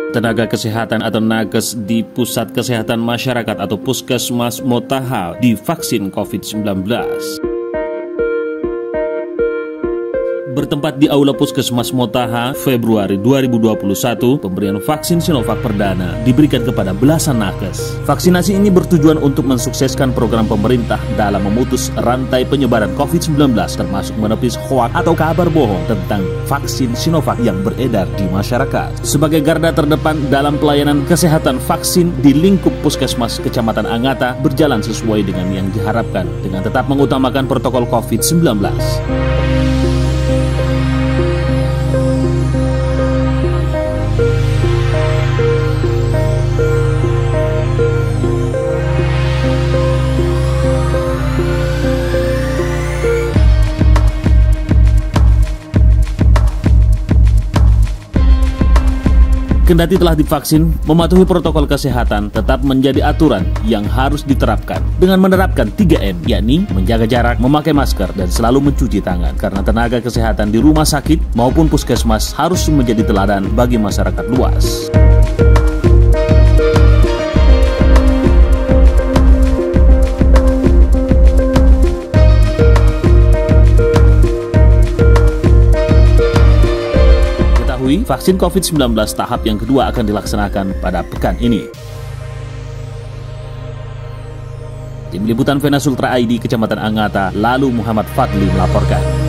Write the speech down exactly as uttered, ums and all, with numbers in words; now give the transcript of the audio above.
Tenaga kesehatan atau nakes di Pusat Kesehatan Masyarakat atau Puskesmas Motaha divaksin covid sembilan belas. Bertempat di Aula Puskesmas Motaha, Februari dua ribu dua puluh satu, pemberian vaksin Sinovac perdana diberikan kepada belasan nakes. Vaksinasi ini bertujuan untuk mensukseskan program pemerintah dalam memutus rantai penyebaran covid sembilan belas, termasuk menepis hoaks atau kabar bohong tentang vaksin Sinovac yang beredar di masyarakat. Sebagai garda terdepan dalam pelayanan kesehatan, vaksin di lingkup Puskesmas Kecamatan Angata berjalan sesuai dengan yang diharapkan dengan tetap mengutamakan protokol covid sembilan belas. Kendati telah divaksin, mematuhi protokol kesehatan tetap menjadi aturan yang harus diterapkan dengan menerapkan tiga M, yakni menjaga jarak, memakai masker, dan selalu mencuci tangan. Karena tenaga kesehatan di rumah sakit maupun puskesmas harus menjadi teladan bagi masyarakat luas. Vaksin covid sembilan belas tahap yang kedua akan dilaksanakan pada pekan ini. Tim Liputan Venus Ultra I D Kecamatan Angata, lalu Muhammad Fadli melaporkan.